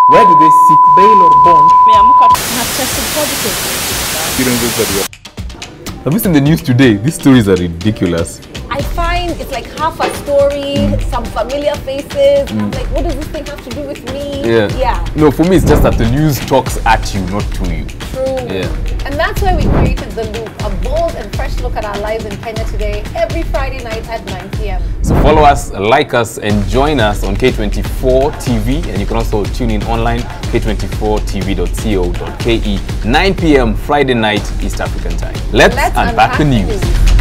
Where do they seek bail or bond? Have tested positive. Have you seen the news today? These stories are ridiculous. I find it's like half a story, some familiar faces. I'm like, what does this thing have to do with me? Yeah. No, for me, it's just that the news talks at you, not to you. True. Yeah. And that's why we created The Loop, a bold and fresh look at our lives in Kenya today, every Friday night at 9 p.m. So follow us, like us, and join us on K24 TV. And you can also tune in online, k24tv.co.ke, 9 p.m. Friday night, East African time. Let's unpack the news.